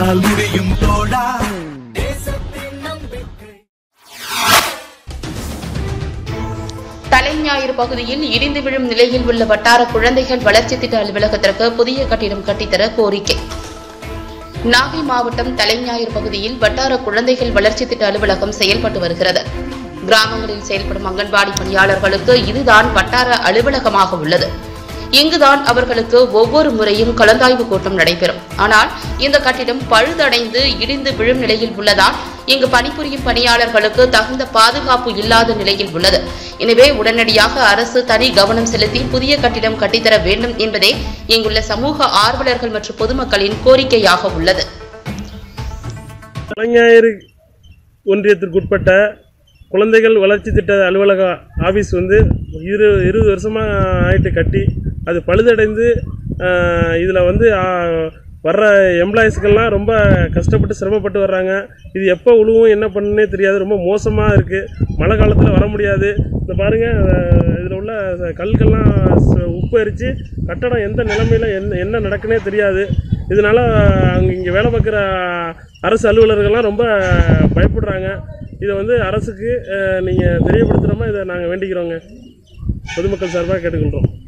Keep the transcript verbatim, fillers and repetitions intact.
உன்னால் முடியும் தோழா. தலைஞாயிறு பகுதியில் இடிந்து விழும் நிலையில் உள்ள வட்டார குழந்தைகள் வளர்ச்சி திட்ட அலுவலகத்திற்கு புதிய கட்டிடம் கட்டித்தர கோரிக்கை. நாகை மாவட்டம் தலைஞாயிறு பகுதியில் வட்டார குழந்தைகள் வளர்ச்சி திட்ட அலுவலகம் செயல்பட்டு வருகிறது. கிராமங்களில் செயல்படும் அங்கன்வாடி பணியாளர்களுக்கு இதுதான் வட்டார அலுவலகமாக உள்ளது. இங்குதான் அவர்களுக்கு ஒவ்வொரு முறையும் கலந்தாய்வு கூட்டம் நடைபெறும். ஆனால் இந்த கட்டிடம் பழுதடைந்து இடிந்து விழும் நிலையில் உள்ளதால் இங்கு பணிபுரியும் பணியாளர்களுக்கு தகுந்த பாதுகாப்பு இல்லாத நிலையில் உள்ளது. எனவே உடனடியாக அரசு தனி கவனம் செலுத்தி புதிய கட்டிடம் கட்டித்தர வேண்டும் என்பதே இங்குள்ள சமூக ஆர்வலர்கள் மற்றும் பொதுமக்களின் கோரிக்கையாக உள்ளது. தலைஞாயிறு ஒன்றியத்திற்குட்பட்ட குழந்தைகள் வளர்ச்சி திட்ட அலுவலக ஆஃபீஸ் வந்து இரு இருபது வருஷமாக ஆயிட்டு கட்டி அது பழுதடைந்து இதில் வந்து வர்ற எம்ப்ளாயிஸ்க்கெல்லாம் ரொம்ப கஷ்டப்பட்டு சிரமப்பட்டு வர்றாங்க. இது எப்போ உழுவும் என்ன பண்ணுன்னே தெரியாது. ரொம்ப மோசமாக இருக்குது. மழை காலத்தில் வர முடியாது. இந்த பாருங்கள், இதில் உள்ள கல்கெல்லாம் உப்பு அரித்து கட்டடம் எந்த நிலைமையில் என்ன என்ன நடக்குன்னே தெரியாது. இதனால் அங்கே இங்கே வேலை பார்க்குற அரசு அலுவலர்கள்லாம் ரொம்ப பயப்படுறாங்க. இதை வந்து அரசுக்கு நீங்கள் தெரியப்படுத்துகிறோமா, இதை நாங்கள் வேண்டிக்கிறோங்க. பொதுமக்கள் சார்பாக கேட்டுக்கொள்கிறோம்.